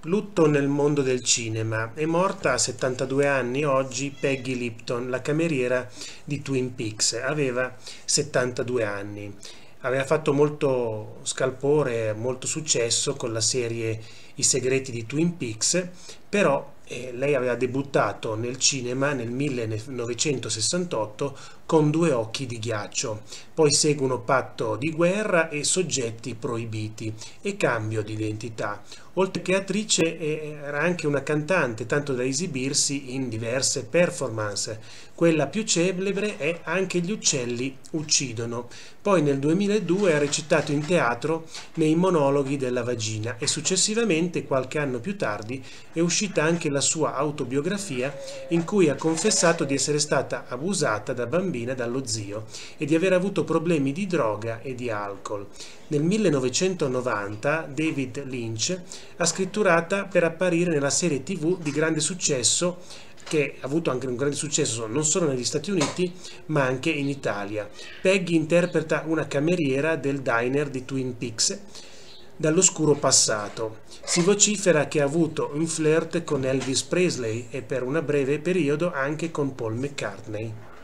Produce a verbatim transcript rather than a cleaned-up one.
Lutto nel mondo del cinema. È morta a settantadue anni oggi Peggy Lipton, la cameriera di Twin Peaks. Aveva settantadue anni. Aveva fatto molto scalpore, molto successo con la serie I segreti di Twin Peaks, però eh, lei aveva debuttato nel cinema nel millenovecentosessantotto con Due occhi di ghiaccio. Poi seguono Patto di guerra e Soggetti proibiti e Cambio di identità. Oltre che attrice era anche una cantante, tanto da esibirsi in diverse performance. Quella più celebre è Anche gli uccelli uccidono. Poi nel duemiladue ha recitato in teatro nei Monologhi della vagina e successivamente, qualche anno più tardi, è uscita anche la sua autobiografia in cui ha confessato di essere stata abusata da bambina dallo zio e di aver avuto problemi di droga e di alcol. Nel millenovecentonovanta David Lynch ha scritturata per apparire nella serie tivù di grande successo che ha avuto anche un grande successo non solo negli Stati Uniti ma anche in Italia. Peggy interpreta una cameriera del diner di Twin Peaks dall'oscuro passato. Si vocifera che ha avuto un flirt con Elvis Presley e per un breve periodo anche con Paul McCartney.